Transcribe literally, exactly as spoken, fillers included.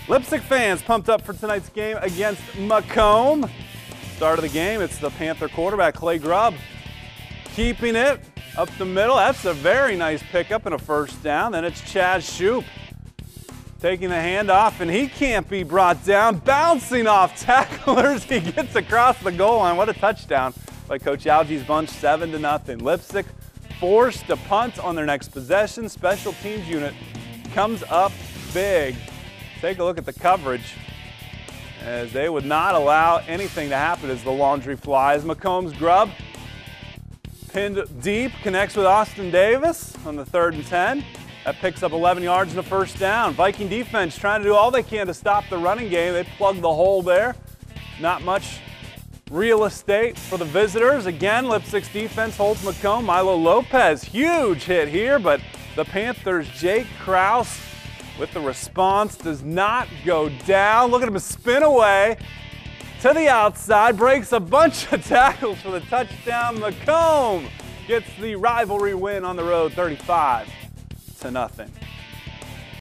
Leipzig fans pumped up for tonight's game against Macomb. Start of the game, it's the Panther quarterback, Clay Grubb, keeping it up the middle. That's a very nice pickup and a first down. Then it's Chaz Shoup taking the handoff, and he can't be brought down. Bouncing off tacklers, he gets across the goal line. What a touchdown by Coach Algie's bunch, seven to nothing. Leipzig forced to punt on their next possession. Special teams unit comes up big. Take a look at the coverage, as they would not allow anything to happen as the laundry flies. Macomb's Grubb pinned deep, connects with Austin Davis on the third and ten. That picks up eleven yards and a first down. Viking defense trying to do all they can to stop the running game. They plug the hole there. Not much real estate for the visitors. Again, Leipzig's defense holds Macomb. Milo Lopez, huge hit here, but the Panthers' Jake Kraus with the response does not go down. Look at him spin away to the outside, breaks a bunch of tackles for the touchdown. Macomb gets the rivalry win on the road, thirty-five to nothing.